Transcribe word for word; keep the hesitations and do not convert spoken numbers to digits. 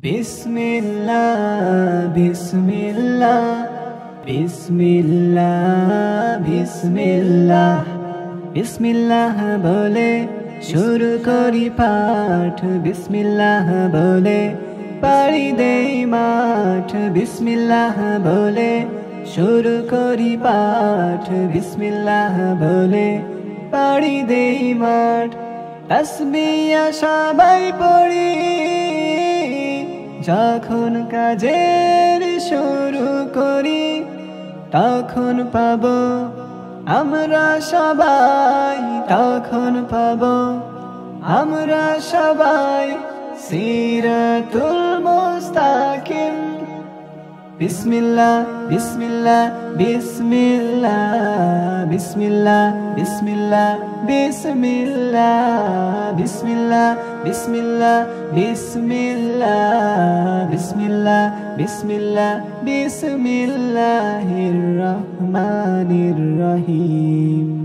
বিসমিল্লাহ বিসমিল্লাহ বিসমিল্লাহ বিসমিল্লাহ বিসমিল্লাহ বলে শুরু করি পাঠ। বিসমিল্লাহ বলে পাড়ি দেই মাঠ। বিসমিল্লাহ বলে শুরু করি পাঠ। বিসমিল্লাহ বলে পাড়ি দেই মাঠ। তাসবিহ সবাই পড়ি যখন কাজের শুরু করি, তখন পাবো আমরা সবাই, তখন পাবো আমরা সবাই সিরাতুল মুস্তাকিম। বিসমিল্লাহ বিসমিল্লাহ বিসমিল্লাহ বিসমিল্লাহ বিসমিল্লাহ বিসমিল্লাহ বিসমিল্লাহ বিসমিল্লাহ বিসমিল্লাহ বিসমিল্লাহ বিসমিল্লাহ বিসমিল্লাহির রহমানির রহিম।